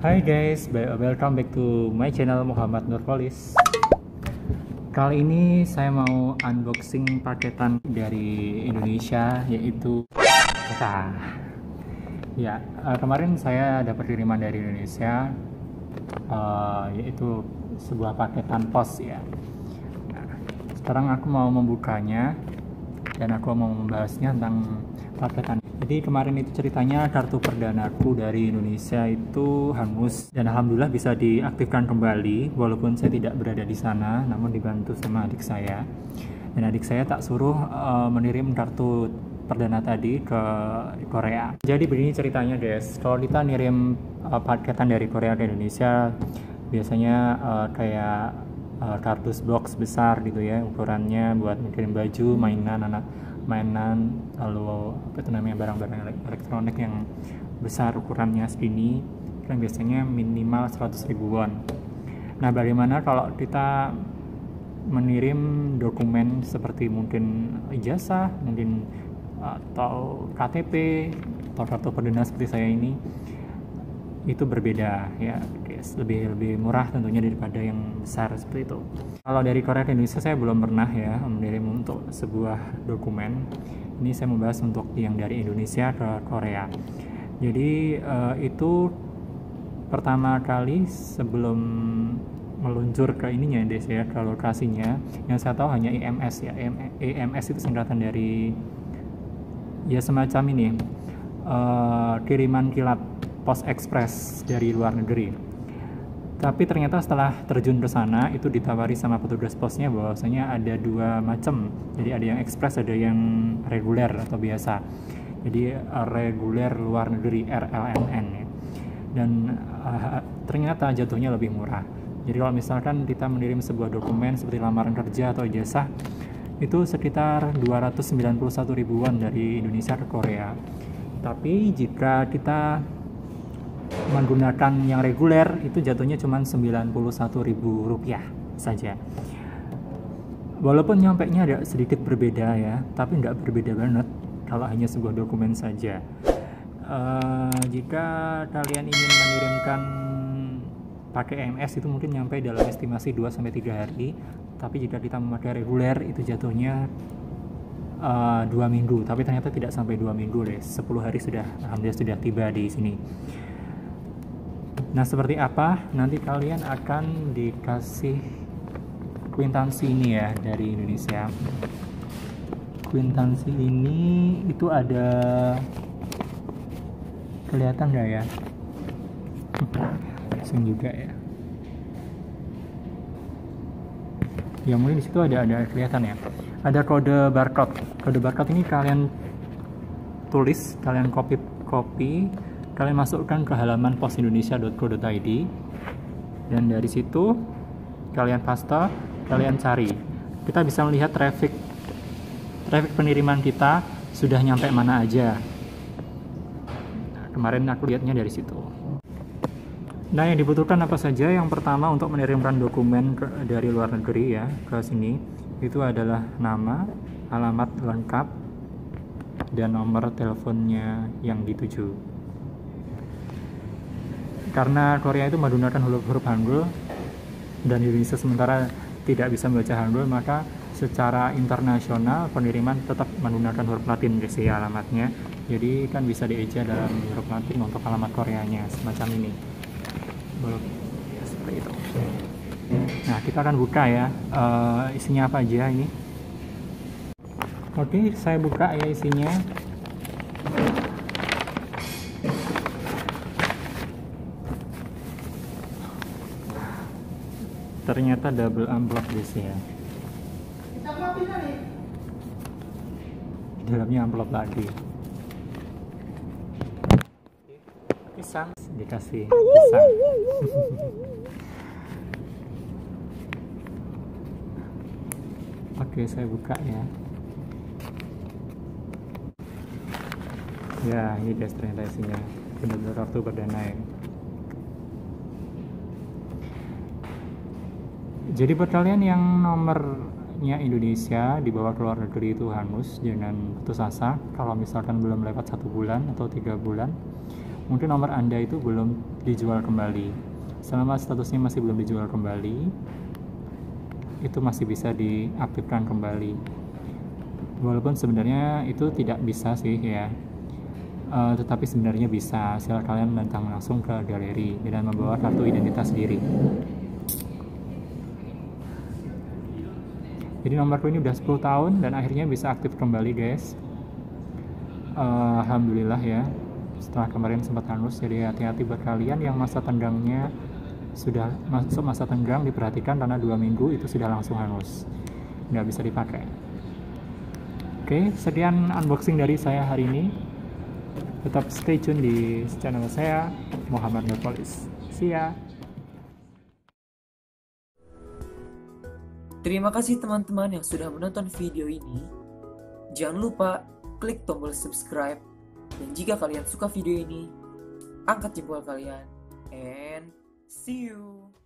Hai guys, welcome back to my channel Muhammad Nurpolis. Kali ini saya mau unboxing paketan dari Indonesia, yaitu kemarin saya dapat kiriman dari Indonesia, yaitu sebuah paketan pos ya. Nah, sekarang aku mau membukanya dan aku mau membahasnya tentang paketan. Jadi kemarin itu ceritanya kartu perdanaku dari Indonesia itu hangus dan alhamdulillah bisa diaktifkan kembali walaupun saya tidak berada di sana, namun dibantu sama adik saya. Dan adik saya tak suruh mengirim kartu perdana tadi ke Korea. Jadi begini ceritanya guys, kalau kita ngirim paketan dari Korea ke Indonesia biasanya kayak kardus box besar gitu ya, ukurannya buat mengirim baju, mainan, lalu barang-barang elektronik yang besar ukurannya segini kan biasanya minimal 100.000 won. Nah, bagaimana kalau kita mengirim dokumen seperti mungkin ijazah, mungkin atau KTP atau kartu perdana seperti saya ini? Itu berbeda ya guys, lebih murah tentunya daripada yang besar seperti itu. Kalau dari Korea ke Indonesia saya belum pernah ya mengirim untuk sebuah dokumen. Ini saya membahas untuk yang dari Indonesia ke Korea. Jadi itu pertama kali sebelum meluncur ke ininya guys ya, ke lokasinya, yang saya tahu hanya EMS ya. EMS itu singkatan dari ya semacam ini, kiriman kilat Pos Express dari luar negeri. Tapi ternyata setelah terjun ke sana itu ditawari sama petugas posnya bahwasanya ada dua macam. Jadi ada yang ekspres, ada yang reguler atau biasa. Jadi reguler luar negeri RLNN ya. Dan ternyata jatuhnya lebih murah. Jadi kalau misalkan kita mengirim sebuah dokumen seperti lamaran kerja atau ijazah itu sekitar 291.000 won dari Indonesia ke Korea. Tapi jika kita menggunakan yang reguler itu jatuhnya cuma 91.000 rupiah saja. Walaupun nyampainya ada sedikit berbeda ya, tapi nggak berbeda banget kalau hanya sebuah dokumen saja. Jika kalian ingin mengirimkan pakai EMS itu mungkin nyampe dalam estimasi 2-3 hari, tapi jika kita memakai reguler itu jatuhnya 2 minggu, tapi ternyata tidak sampai 2 minggu deh, 10 hari sudah, alhamdulillah sudah tiba di sini. Nah, seperti apa? Nanti kalian akan dikasih kwitansi ini ya dari Indonesia. Kwitansi ini itu ada, kelihatan nggak ya? Langsung juga ya. Ya mungkin di situ ada kelihatan ya. Ada kode barcode. Kode barcode ini kalian tulis, kalian copy, kalian masukkan ke halaman posindonesia.co.id dan dari situ kalian paste, kalian cari. Kita bisa melihat traffic pengiriman kita sudah nyampe mana aja. Nah, kemarin aku lihatnya dari situ. Nah, yang dibutuhkan apa saja? Yang pertama untuk mengirimkan dokumen dari luar negeri ya ke sini itu adalah nama, alamat lengkap, dan nomor teleponnya yang dituju. Karena Korea itu menggunakan huruf Hangul dan Indonesia sementara tidak bisa membaca Hangul, maka secara internasional pengiriman tetap menggunakan huruf Latin guys ya alamatnya. Jadi kan bisa dieja dalam huruf Latin untuk alamat Koreanya semacam ini. Ya, seperti itu. Nah, kita akan buka ya, isinya apa aja ini. Oke, saya buka ya isinya. Ternyata double amplop guys ya. Di dalamnya amplop lagi. Pisang dikasih pisang. Oke, saya buka ya. Ya, ini guys ternyata isinya benar-benar kartu perdana ya. Jadi buat kalian yang nomornya Indonesia dibawa ke luar negeri itu hangus, jangan putus asa kalau misalkan belum lewat 1 bulan atau 3 bulan. mungkin nomor Anda itu belum dijual kembali. Selama statusnya masih belum dijual kembali, itu masih bisa diaktifkan kembali. Walaupun sebenarnya itu tidak bisa sih ya, tetapi sebenarnya bisa. Sila kalian datang langsung ke galeri dan membawa kartu identitas diri. Jadi nomorku ini udah 10 tahun dan akhirnya bisa aktif kembali guys. Alhamdulillah ya, setelah kemarin sempat hangus. Jadi hati-hati buat kalian yang masa tenggangnya sudah masuk masa tenggang, diperhatikan karena 2 minggu itu sudah langsung hangus, nggak bisa dipakai. Oke, sekian unboxing dari saya hari ini. Tetap stay tune di channel saya, Muhammad Nurpolis. See ya. Terima kasih teman-teman yang sudah menonton video ini. Jangan lupa klik tombol subscribe. Dan jika kalian suka video ini, angkat jempol kalian. And see you.